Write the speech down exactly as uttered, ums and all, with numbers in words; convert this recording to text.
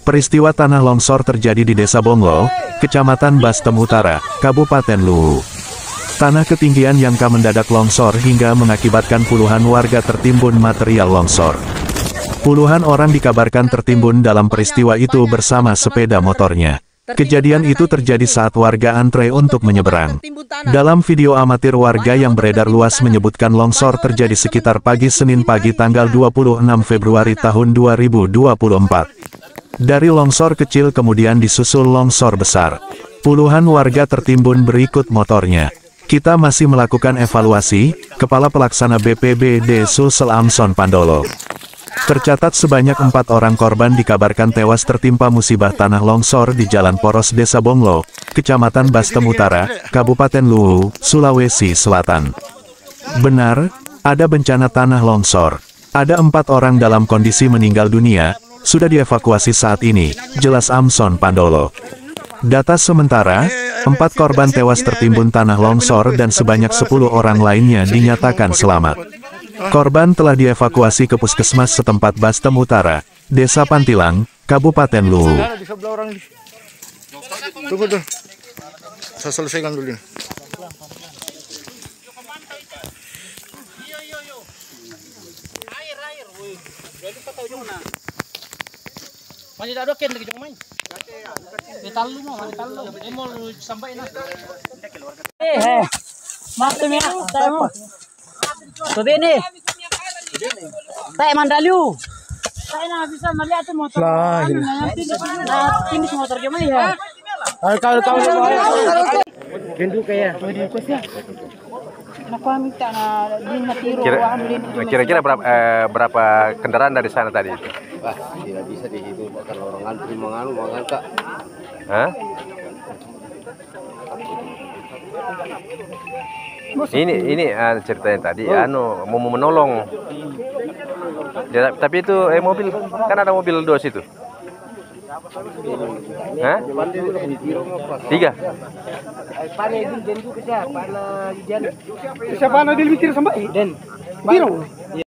Peristiwa tanah longsor terjadi di Desa Bonglo, Kecamatan Bastem Utara, Kabupaten Luwu. Tanah ketinggian yang ka mendadak longsor hingga mengakibatkan puluhan warga tertimbun material longsor. Puluhan orang dikabarkan tertimbun dalam peristiwa itu bersama sepeda motornya. Kejadian itu terjadi saat warga antre untuk menyeberang. Dalam video amatir warga yang beredar luas menyebutkan longsor terjadi sekitar pagi Senin pagi tanggal dua puluh enam Februari tahun dua ribu dua puluh empat. Dari longsor kecil kemudian disusul longsor besar. Puluhan warga tertimbun berikut motornya. Kita masih melakukan evaluasi, Kepala Pelaksana B P B D Sulsel Amson Pandolo. Tercatat sebanyak empat orang korban dikabarkan tewas tertimpa musibah tanah longsor di Jalan Poros Desa Bonglo, Kecamatan Bastem Utara, Kabupaten Luwu, Sulawesi Selatan. Benar, ada bencana tanah longsor. Ada empat orang dalam kondisi meninggal dunia, sudah dievakuasi saat ini, jelas Amson Pandolo. Data sementara, empat korban tewas tertimbun tanah longsor dan sebanyak sepuluh orang lainnya dinyatakan selamat. Korban telah dievakuasi ke puskesmas setempat Bastem Utara, Desa Pantilang, Kabupaten Luwu. Tunggu tuh, saya selesaikan dulu. Masih tak doken lagi main. Metal lu mau, metal lu. Eh mau sampai na. Eh, eh. Maaf ya, saya mau. Tuh ini. Saya mandalu. Saya nak bisa melihat tu motor. Lah, ini motor gimana ya? Kalau kalau genduk kayak. Kira-kira berapa, eh, berapa kendaraan dari sana tadi? Wah, tidak bisa dihitung kalau orang antri menganu mengangkat. Hah? Ini ini uh, ceritanya tadi, oh. anu mau menolong. Ya, tapi itu eh mobil kan ada mobil dua situ. Hah? Tiga. Siapa nak dia mikir sampai? Dan. Biro.